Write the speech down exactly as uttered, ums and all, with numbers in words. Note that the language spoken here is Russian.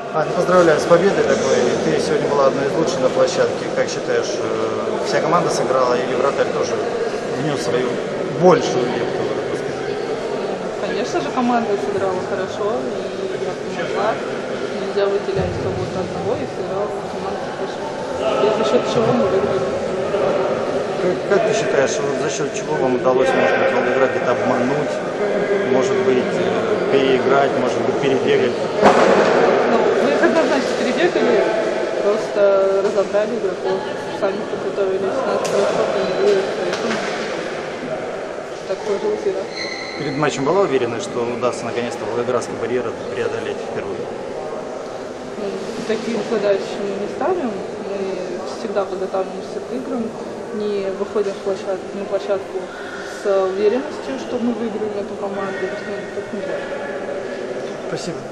Ань, поздравляю с победой такой. Ты сегодня была одной из лучших на площадке. Как считаешь, вся команда сыграла или вратарь тоже внес свою большую лепту? Конечно же, команда сыграла хорошо, и я помогла. Нельзя выделять кого-то одного, и сыграла команда хорошо. И за счет чего мы выиграли. Как, как ты считаешь, вот за счет чего вам удалось, может быть, Волгоград где-то обмануть, может быть, переиграть, может быть, перебегать? Ну, мы их однозначно перебегали, просто разобрали игроков, сами подготовились, нас хорошо тренируют, поэтому так сложилась игра. Перед матчем была уверена, что удастся наконец-то волгоградский барьер преодолеть впервые? Ну, таких задач мы не ставим, мы всегда подготавливаемся к играм, не выходим в площадку, на площадку с уверенностью, что мы выиграем эту команду, так нельзя. Спасибо.